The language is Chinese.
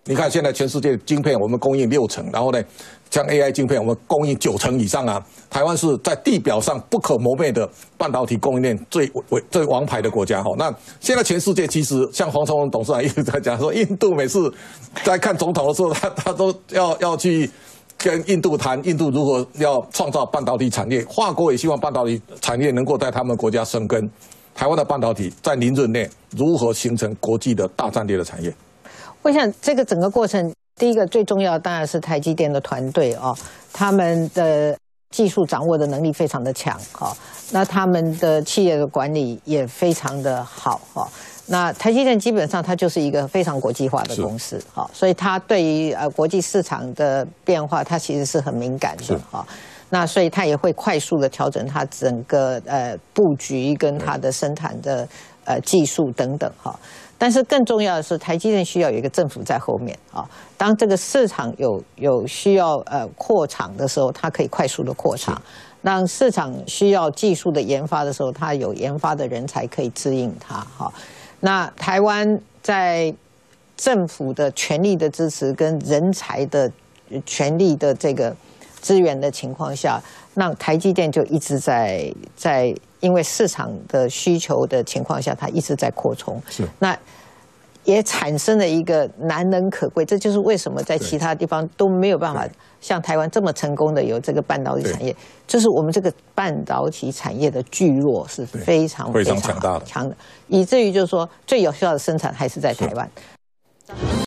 你看现在全世界晶片我们供应60%，然后呢，像 AI 晶片我们供应90%以上啊。台湾是在地表上不可磨灭的半导体供应链最王牌的国家哈。那现在全世界其实像黄崇文董事长一直在讲说，印度每次在看总统的时候，他都要去跟印度谈，印度如何要创造半导体产业。法国也希望半导体产业能够在他们国家生根。台湾的半导体在您任内如何形成国际的大战略的产业？ 我想这个整个过程，第一个最重要的当然是台积电的团队哦，他们的技术掌握的能力非常的强哈，那他们的企业的管理也非常的好哈。那台积电基本上它就是一个非常国际化的公司哈，所以它对于国际市场的变化，它其实是很敏感的哈。那所以它也会快速的调整它整个布局跟它的生产的技术等等哈。但是更重要的是，台积电需要有一个政府在后面啊。当这个市场有需要扩厂的时候，它可以快速的扩厂；当市场需要技术的研发的时候，它有研发的人才可以指引它哈。那台湾在政府的全力的支持跟人才的全力的这个资源的情况下，那台积电就一直在因为市场的需求的情况下，它一直在扩充。是，那也产生了一个难能可贵，这就是为什么在其他地方都没有办法像台湾这么成功的有这个半导体产业，就是我们这个半导体产业的聚落是非常强大的， 以至于就是说最有效的生产还是在台湾。